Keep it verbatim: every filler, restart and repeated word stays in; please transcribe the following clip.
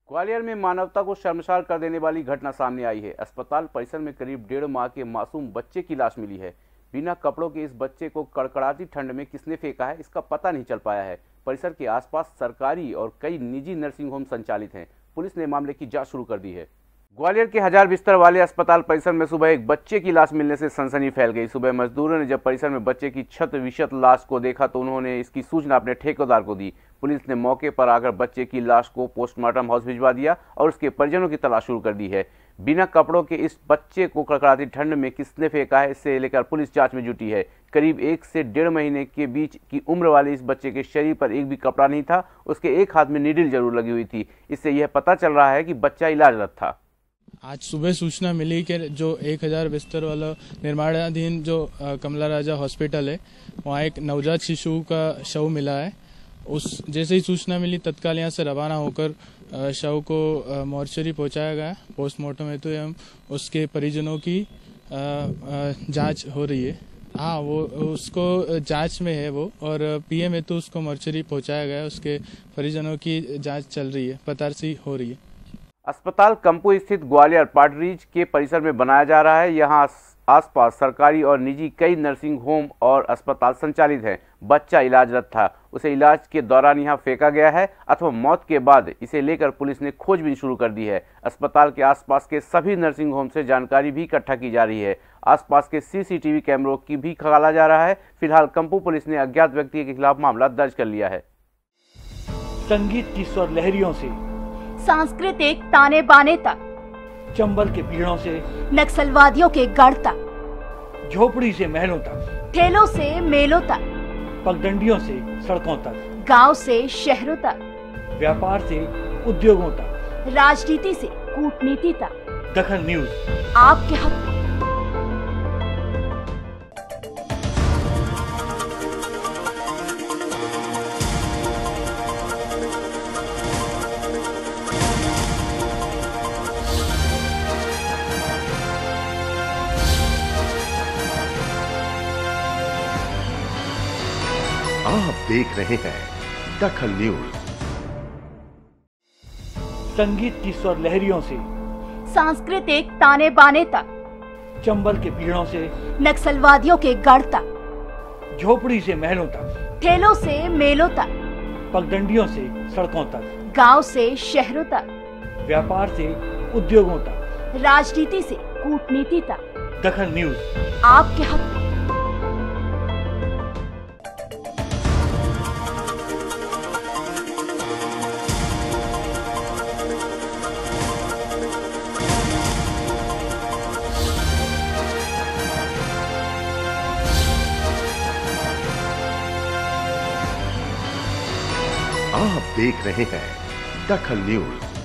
ग्वालियर में मानवता को शर्मसार कर देने वाली घटना सामने आई है। अस्पताल परिसर में करीब डेढ़ माह के मासूम बच्चे की लाश मिली है। बिना कपड़ों के इस बच्चे को कड़कड़ाती ठंड में किसने फेंका है, इसका पता नहीं चल पाया है। परिसर के आसपास सरकारी और कई निजी नर्सिंग होम संचालित हैं। पुलिस ने मामले की जांच शुरू कर दी है। ग्वालियर के हजार बिस्तर वाले अस्पताल परिसर में सुबह एक बच्चे की लाश मिलने से सनसनी फैल गई। सुबह मजदूरों ने जब परिसर में बच्चे की क्षत विक्षत लाश को देखा तो उन्होंने इसकी सूचना अपने ठेकेदार को दी। पुलिस ने मौके पर आकर बच्चे की लाश को पोस्टमार्टम हाउस भिजवा दिया और उसके परिजनों की तलाश शुरू कर दी है। बिना कपड़ों के इस बच्चे को कड़कड़ाती ठंड में किसने फेंका है, इससे लेकर पुलिस जांच में जुटी है। करीब एक से डेढ़ महीने के बीच की उम्र वाले इस बच्चे के शरीर पर एक भी कपड़ा नहीं था। उसके एक हाथ में नीडल जरूर लगी हुई थी। इससे यह पता चल रहा है कि बच्चा इलाजरत था। आज सुबह सूचना मिली कि जो एक हजार बिस्तर वाला निर्माणाधीन जो कमला राजा हॉस्पिटल है, वहाँ एक नवजात शिशु का शव मिला है। उस जैसे ही सूचना मिली तत्काल यहाँ से रवाना होकर शव को मॉर्चरी पहुंचाया गया। पोस्टमार्टम हेतु एवं उसके परिजनों की जांच हो रही है। हाँ, वो उसको जांच में है वो, और पीएम हेतु उसको मॉर्चरी पहुंचाया गया। उसके परिजनों की जांच चल रही है, पतारसी हो रही है। अस्पताल कंपू स्थित ग्वालियर पाटरीज के परिसर में बनाया जा रहा है। यहाँ आसपास सरकारी और निजी कई नर्सिंग होम और अस्पताल संचालित हैं। बच्चा इलाजरत था, उसे इलाज के दौरान यहाँ फेंका गया है अथवा मौत के बाद इसे लेकर पुलिस ने खोजबीन शुरू कर दी है। अस्पताल के आसपास के सभी नर्सिंग होम से जानकारी भी इकट्ठा की जा रही है। आसपास के सीसीटीवी कैमरों की भी खंगाला जा रहा है। फिलहाल कंपू पुलिस ने अज्ञात व्यक्ति के खिलाफ मामला दर्ज कर लिया है। संगीत की स्वर लहरियों से सांस्कृतिक ताने बाने तक, चंबल के पीड़ों से नक्सलवादियों के गढ़ तक, झोपड़ी से महलों तक, ठेलों से मेलों तक, पगडंडियों से सड़कों तक, गांव से शहरों तक, व्यापार से उद्योगों तक, राजनीति से कूटनीति तक, दखल न्यूज आपके हक में। आप देख रहे हैं दखल न्यूज। संगीत की स्वर लहरियों से सांस्कृतिक ताने बाने तक, चंबल के पीड़ों से नक्सलवादियों के गढ़ तक, झोपड़ी से महलों तक, ठेलों से मेलों तक, पगडंडियों से सड़कों तक, गांव से शहरों तक, व्यापार से उद्योगों तक, राजनीति से कूटनीति तक, दखल न्यूज आपके हक में। आप देख रहे हैं दखल न्यूज।